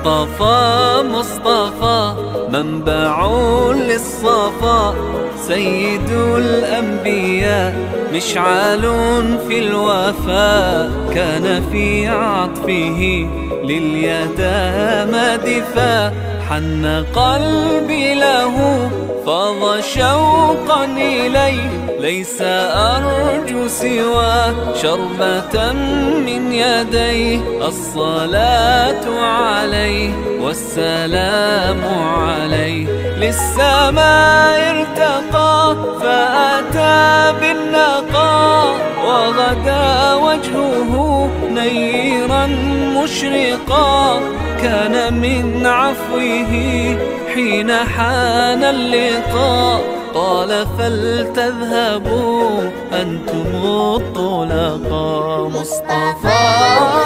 مصطفى مصطفى منبع للصفا، سيد الأنبياء مشعل في الوفاء، كان في عطفه لليتامى دفا، حن قلبي له فاض شوقا إليه، ليس أرجو سوى شربة من يديه، الصلاة عليه والسلام عليه، للسماء ارتقى فأتى بالنقاء، وغدا وجهه نيرا مشرقا، كان من عفوه حين حان اللقاء، قال فلتذهبوا أنتم الطلقاء. مصطفى